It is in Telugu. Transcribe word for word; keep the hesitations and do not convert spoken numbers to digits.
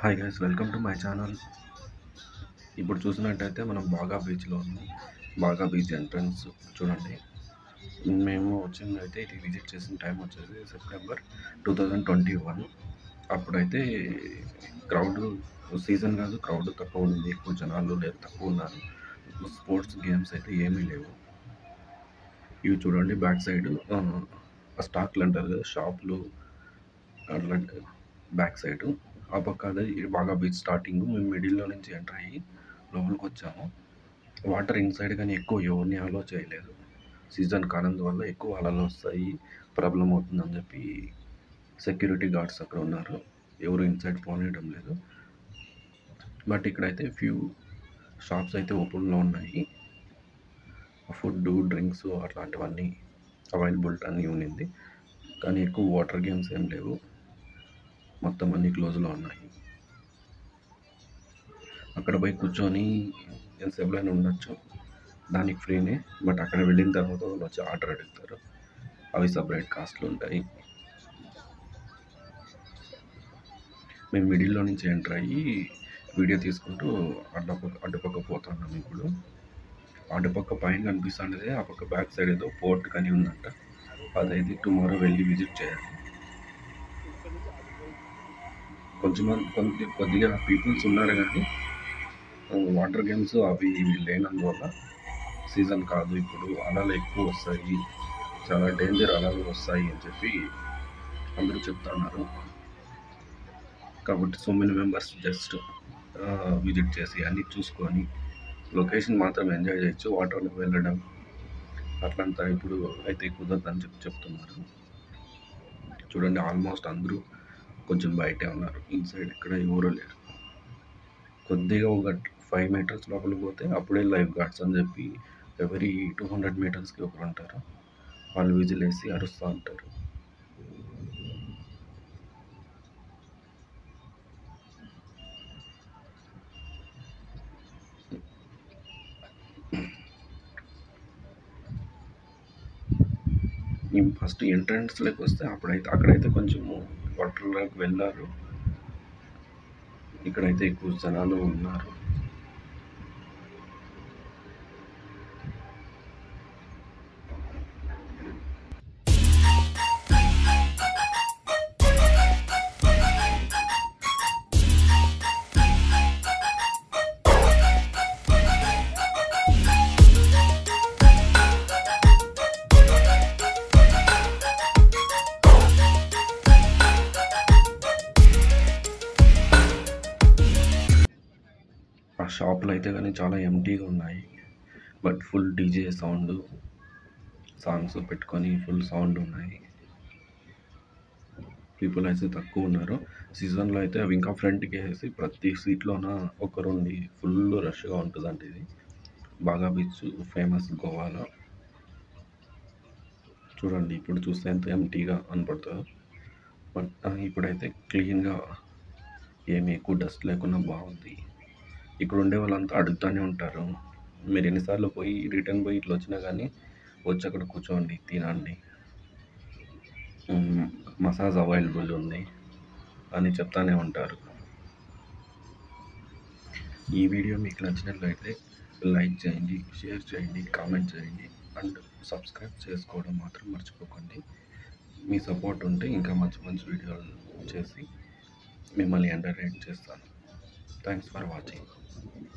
Hi guys, welcome to my channel. ఇప్పుడు చూసినట్టయితే మనం బాగా బీచ్లో ఉన్నాం. బాగా బీచ్ ఎంట్రన్స్ చూడండి. మేము వచ్చిందైతే ఇది విజిట్ చేసిన టైం వచ్చేసి September two thousand twenty one. అప్పుడైతే క్రౌడ్ సీజన్ కాదు, క్రౌడ్ తక్కువ ఉంది, ఎక్కువ జనాలు లేదు, తక్కువ ఉన్నారు. స్పోర్ట్స్ గేమ్స్ అయితే ఏమీ లేవు. ఇవి చూడండి, బ్యాక్ సైడ్ స్టాక్లు అంటారు కదా, షాపులు అట్లా బ్యాక్ సైడ్. ఆ పక్క అదే బాగా బీచ్ స్టార్టింగ్. మేము మిడిల్లో నుంచి ఎంటర్ అయ్యి లోపలికి వచ్చాము. వాటర్ ఇన్సైడ్ కానీ ఎక్కువ ఎవరిని అలో చేయలేదు. సీజన్ కానందువల్ల ఎక్కువ అలలు వస్తాయి, ప్రాబ్లం అవుతుందని చెప్పి సెక్యూరిటీ గార్డ్స్ అక్కడ ఉన్నారు. ఎవరు ఇన్సైడ్ పోనీయడం లేదు. బట్ ఇక్కడైతే ఫ్యూ షాప్స్ అయితే ఓపెన్లో ఉన్నాయి. ఫుడ్, డ్రింక్స్ అట్లాంటివన్నీ అవైలబుల్ అన్నీ ఉన్నింది. కానీ ఎక్కువ వాటర్ గేమ్స్ ఏం లేవు, మొత్తం అన్ని క్లోజ్లో ఉన్నాయి. అక్కడ పోయి కూర్చొని ఎంతసేపులైనా ఉండొచ్చు, దానికి ఫ్రీనే. బట్ అక్కడ వెళ్ళిన తర్వాత వాళ్ళు వచ్చి ఆర్డర్ అడుగుతారు, అవి సపరేట్ కాస్ట్లు ఉంటాయి. మేము మిడిల్లో నుంచి ఎంటర్ అయ్యి వీడియో తీసుకుంటూ అడ్డపక్క అడ్డుపక్క పోతున్నాం. ఇప్పుడు అడ్డుపక్క పైన కనిపిస్తుండేది, ఆ పక్క బ్యాక్ సైడ్ ఏదో పోర్ట్ కానీ ఉందంట. అదైతే టుమారో వెళ్ళి విజిట్ చేయాలి. కొంచెం కొంత కొద్దిగా పీపుల్స్ ఉన్నారు, కానీ వాటర్ గేమ్స్ అవి ఇవి లేనందువల్ల సీజన్ కాదు, ఇప్పుడు అలలు ఎక్కువ వస్తాయి, చాలా డేంజర్ అలలు వస్తాయి అని చెప్పి అందరూ చెప్తున్నారు. కాబట్టి so many members just visit చేసి అన్నీ చూసుకొని లొకేషన్ మాత్రం ఎంజాయ్ చేయొచ్చు. వాటర్లోకి వెళ్ళడం అట్లంతా ఇప్పుడు అయితే కుదరదని చెప్పి చెప్తున్నారు. చూడండి, ఆల్మోస్ట్ అందరూ కొంచెం బయటే ఉన్నారు, ఇన్సైడ్ ఇక్కడ ఎవరూ లేరు. కొద్దిగా ఒక ఫైవ్ మీటర్స్ లోపలికి పోతే అప్పుడే లైఫ్ గార్డ్స్ అని చెప్పి ఎవరీ టూ హండ్రెడ్ మీటర్స్కి ఒకరు ఉంటారు. వాళ్ళు విజిల్ వేసి అరుస్తూ ఉంటారు. మేము ఫస్ట్ ఎంట్రన్స్లోకి వస్తే అప్పుడైతే అక్కడైతే కొంచెము వాటర్లోకి వెళ్ళారు. ఇక్కడైతే ఎక్కువ జనాలు ఉన్నారు. ఆ షాపులు అయితే కానీ చాలా ఎంటీగా ఉన్నాయి. But full DJ sound, songs పెట్టుకొని ఫుల్ సౌండ్ ఉన్నాయి. పీపుల్ అయితే తక్కువ ఉన్నారు. సీజన్లో అయితే అవి ఇంకా ఫ్రంట్కి వేసి ప్రతి సీట్లోన ఒకరుండి ఫుల్ రష్గా ఉంటుందండి. ఇది బాగా బీచ్ ఫేమస్ గోవాలో. చూడండి, ఇప్పుడు చూస్తే ఎంత ఎంటీగా కనపడుతుందో. బట్ ఇప్పుడైతే క్లీన్గా ఏమి ఎక్కువ డస్ట్ లేకుండా బాగుంది. ఇక్కడ ఉండే వాళ్ళంతా అడుగుతూనే ఉంటారు, మీరు ఎన్నిసార్లు పోయి రిటర్న్ పోయి ఇట్లా వచ్చినా కానీ వచ్చి అక్కడ కూర్చోండి, తినండి, మసాజ్ అవైలబుల్ ఉంది అని చెప్తానే ఉంటారు. ఈ వీడియో మీకు నచ్చినట్లయితే లైక్ చేయండి, షేర్ చేయండి, కామెంట్ చేయండి, అండ్ సబ్స్క్రైబ్ చేసుకోవడం మాత్రం మర్చిపోకండి. మీ సపోర్ట్ ఉంటే ఇంకా మంచి మంచి వీడియోలు చేసి మిమ్మల్ని ఎంటర్టైన్ చేస్తాను. Thanks for watching.